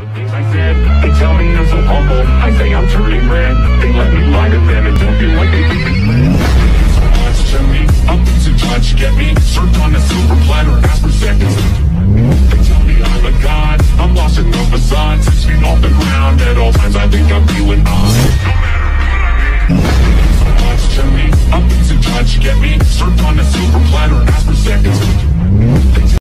things I said, they tell me I'm so humble. I say I'm turning red. They let me lie to them and don't feel like they keep it planned. So much to me, I'm to touch, get me served on a silver platter, ask for seconds. They tell me I'm a god, I'm lost in the facade, 6 feet off the ground. At all times I think I'm feeling odd.